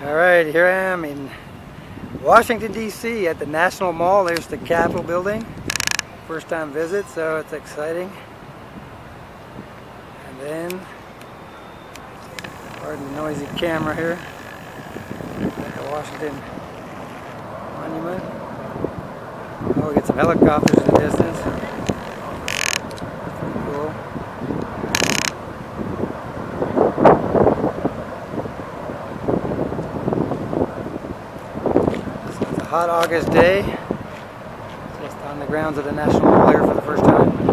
Alright, here I am in Washington, D.C. at the National Mall. There's the Capitol building. First time visit, so it's exciting. And then, pardon the noisy camera here, at the Washington Monument. Oh, we get some helicopters in the distance. Pretty cool. Hot August day, just on the grounds of the National Mall here for the first time.